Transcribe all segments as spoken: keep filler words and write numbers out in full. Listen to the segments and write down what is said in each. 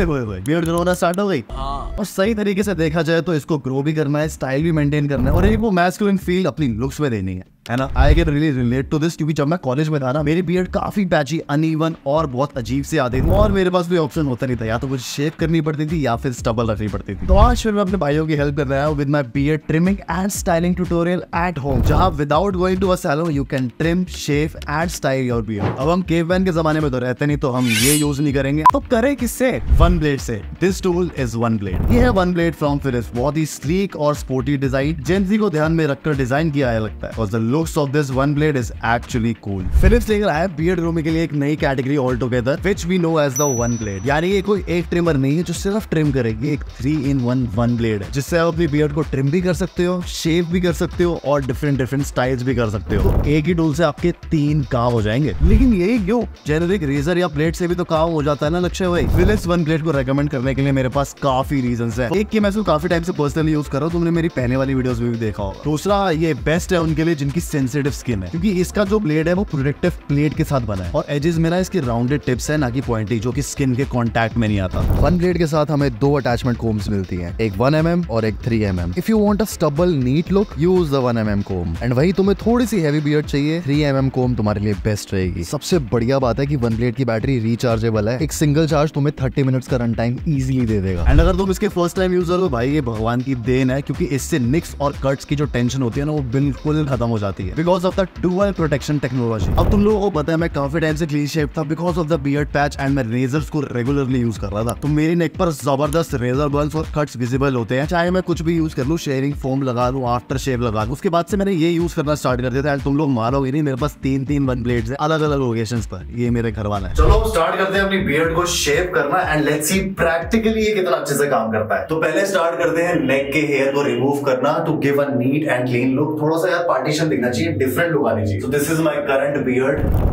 ओए ओए ओए बियर्ड ग्रो होना स्टार्ट हो गई। और सही तरीके से देखा जाए तो इसको ग्रो भी करना है, स्टाइल भी मेंटेन करना है और एक वो मैस्कुलिन फील अपनी लुक्स में देनी है, है ना। I can really relate to this क्योंकि जब मैं कॉलेज में था ना, मेरी बियर्ड काफी पैची, अनइवन और बहुत अजीब से आती थी और मेरे पास कोई ऑप्शन होता नहीं था, या तो मुझे शेव करनी पड़ती थी या फिर स्टबल रखनी पड़ती थी। तो आज फिर मैं अपने भाइयों की हेल्प कर रहा हूं with my beard trimming and styling tutorial at home, जहां without going to a salon you can trim, shave and style your beard. अब हम केवमैन के जमाने में तो रहते नहीं, तो हम ये यूज नहीं करेंगे, तो करें किससे? वन ब्लेड से। This tool is one blade. ये है वन ब्लेड फ्रॉम फिलिप्स, बहुत ही स्लीक और स्पोर्टी डिजाइन, जेंजी को ध्यान में रखकर डिजाइन किया है लगता है। और the looks of this one blade is actually cool. Philips लेकर आया बियर्ड ग्रूमिंग के लिए एक नई category all together, which we know as the one blade. यानी ये कोई एक ट्रिमर नहीं है जो सिर्फ ट्रिम करेगी, एक three in one one blade है जिससे आप अपनी बियर्ड को ट्रिम भी कर सकते हो, शेव भी कर सकते हो और डिफरेंट डिफरेंट स्टाइल्स भी कर सकते हो। तो एक ही टूल से आपके तीन काम हो जाएंगे। लेकिन यही क्यों? जेनेरिक रेजर या ब्लेड से भी तो काम हो जाता है ना लक्ष्य भाई। फिलिप्स वन ब्लेड को रेकमेंड करने के लिए मेरे पास काफी रीजंस है। एक कि मैं इसको काफी टाइम से पर्सनली यूज कर रहा हूं, तुमने मेरी पहले वाली वीडियोस में भी देखा होगा। दूसरा, ये बेस्ट है उनके लिए जिनकी सेंसिटिव स्किन है, क्योंकि इसका जो ब्लेड है वो प्रोटेक्टिव प्लेट के साथ बना है और एजेस में ना इसकी राउंडेड टिप्स है, ना कि पॉइंटी, जो कि स्किन के कांटेक्ट में नहीं आता। वन ब्लेड के साथ हमें दो अटैचमेंट कोम्स मिलती हैं, एक वन एम एम और एक three M M. If you want a stubble neat look, use the one M M comb, and वही तुम्हें थोड़ी सी हैवी बियर्ड चाहिए, थ्री एम एम कोम तुम्हारे लिए बेस्ट रहेगी। सबसे बढ़िया बात है कि वन ब्लेड की बैटरी रिचार्जेबल है, एक सिंगल चार्ज तुम्हें थर्टी मिनट्स का रन टाइम इजीली दे देगा। एंड अगर तुम इसके फर्स्ट टाइम यूजर हो भाई, ये भगवान की देन है, क्योंकि इससे निक्स और कट्स की जो टेंशन होती है ना, वो बिल्कुल खत्म हो जाती है because of the dual protection technology. अब तुम लोगों को पता है मैं काफी टाइम से क्लीन शेव था because of the beard patch and मैं रेजर्स को रेगुलरली यूज कर रहा था, तो मेरी नेक पर जबरदस्त रेजर बर्न्स और कट्स विजिबल होते हैं, चाहे मैं कुछ भी यूज कर लूं, शेयरिंग फोम लगा लूं, आफ्टर शेव लगा लूं। उसके बाद से मैंने ये यूज करना स्टार्ट कर दिया था। तुम लोग मारोगे नहीं, मेरे पास तीन तीन वन ब्लेड्स हैं अलग अलग लोकेशंस पर। ये मेरे घर वाला है। चलो स्टार्ट करते हैं अपनी बियर्ड को शेव करना एंड लेट्स सी प्रैक्टिकली ये कितना अच्छे से काम करता है। तो पहले स्टार्ट करते हैं नेक के हेयर को रिमूव करना to give a neat and clean look. थोड़ा सा यार पार्टीशन दिखना चाहिए, डिफरेंट लुक आनी चाहिए। So this is my current beard.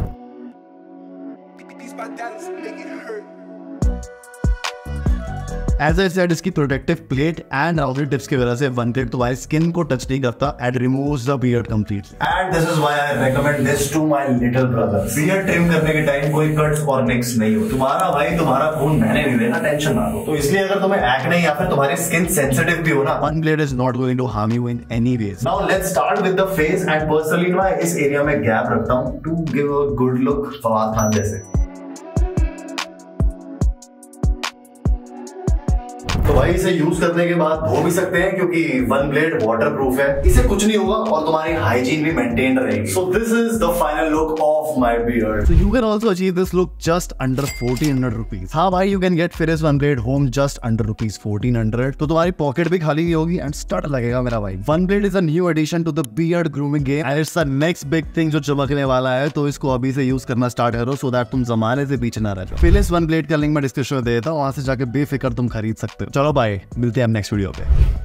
As I said, इसकी protective plate and rounded tips की वजह से वन ब्लेड तुम्हारी स्किन को टच नहीं करता and removes the beard completely. And this is why I recommend this to my little brother. Beard trim करने के टाइम कोई कट्स और निक्स नहीं हो। तुम्हारा भाई तुम्हारा खून बहने नहीं देना, टेंशन ना लो। तो इसलिए अगर तुम्हें एक्ने या फिर तुम्हारी स्किन सेंसिटिव भी हो ना, one blade is not going to harm you in any ways. Now let's start with the face and personally मैं इस एरिया में गैप रखता हूं to give a good look, Fawad Khan जैसे। तो भाई इसे यूज करने के बाद धो भी सकते हैं क्योंकि वन ब्लेड वाटर प्रूफ है, इसे कुछ नहीं होगा और तुम्हारी हाइजीन भी मेंटेन रहेगी। So this is the final look of my beard. So you can also achieve this look just under fourteen hundred rupees. हाँ भाई, you can get Philips one blade home just under rupees fourteen hundred. तो तुम्हारी pocket भी खाली नहीं होगी and stud लगेगा मेरा भाई। One blade is a new addition to the beard grooming game and it's the next big thing जो चमकने वाला है, तो इसको अभी से यूज करना स्टार्ट करो सो दैट तुम जमाने से पीछे ना रह जाओ। Philips वन ब्लेड का लिंक मैं डिस्क्रिप्शन में दे देता हूँ, वहां से जाके बेफिक्र तुम खरीद सकते हो। चलो बाय, मिलते हैं नेक्स्ट वीडियो पे।